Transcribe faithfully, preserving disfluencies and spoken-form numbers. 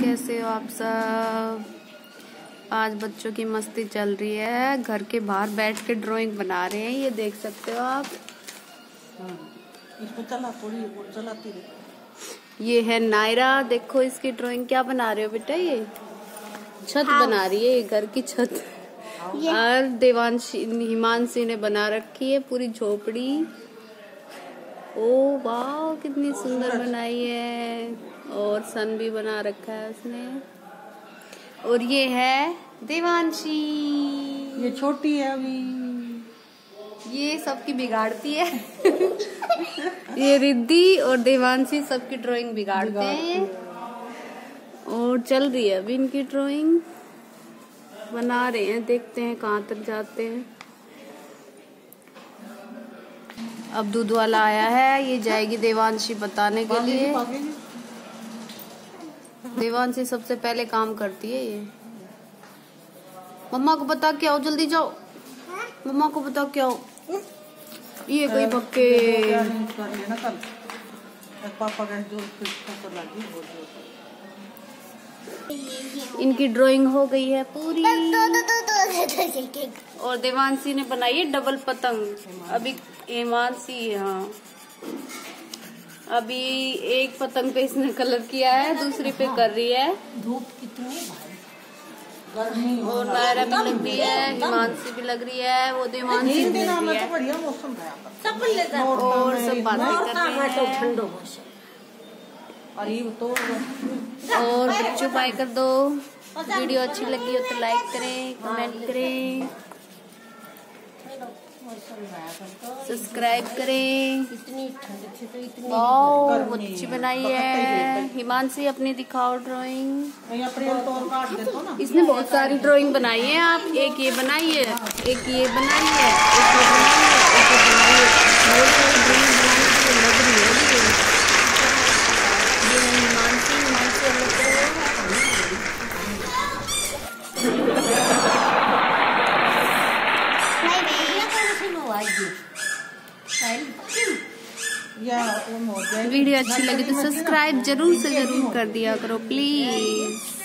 कैसे हो आप सब। आज बच्चों की मस्ती चल रही है, घर के बाहर बैठ के ड्राइंग बना रहे हैं, ये देख सकते हो आप। इसको चला थोड़ी चलाती रहे। ये है नायरा, देखो इसकी ड्राइंग क्या बना रहे हो बेटा। ये छत बना रही है, ये घर की छत। और देवांशी हिमांशी ने बना रखी है पूरी झोपड़ी। ओ वाह कितनी सुंदर बनाई है। और सन भी बना रखा है उसने। और ये है देवांशी, ये छोटी है अभी, ये सबकी बिगाड़ती है। ये रिद्धि और देवांशी सबकी ड्राइंग बिगाड़ते हैं। और चल रही है अभी इनकी ड्राइंग, बना रहे हैं, देखते हैं कहाँ तक जाते हैं। अब दूध वाला आया है, ये जाएगी देवांशी बताने के लिए। देवांशी सबसे पहले काम करती है ये। मम्मा को बता के आओ, जल्दी जाओ, मम्मा को बता के आओ। ये कोई पक्के पापा का जो इनकी ड्राइंग हो गई है पूरी। और देवांशी ने बनाई है डबल पतंग। अभी हिमांशी, हाँ अभी एक पतंग पे इसने कलर किया है, दूसरी पे कर रही है। धूप कितनी और नायरा भी लग रही है, हिमांशी भी लग रही है, वो देवांशी भी लग रही है। बढ़िया मौसम है और सब बातें कर रहे हैं। और बच्चों बाय कर दो। वीडियो अच्छी लगी हो तो लाइक करें, कमेंट करें, सब्सक्राइब करें। वाह अच्छी बनाई है। हिमांशी अपनी दिखाओ ड्राइंग। इसने बहुत सारी ड्राइंग बनाई है। आप एक ये बनाई है, एक ये बनाई है, एक ये बनाई है, एक ये बनाई है। बहुत सारी ड्राइंग बनाने की लग रही है। ये हिमांशी हिमांशी अलग वीडियो अच्छी लगी तो सब्सक्राइब जरूर से जरूर कर दिया करो प्लीज।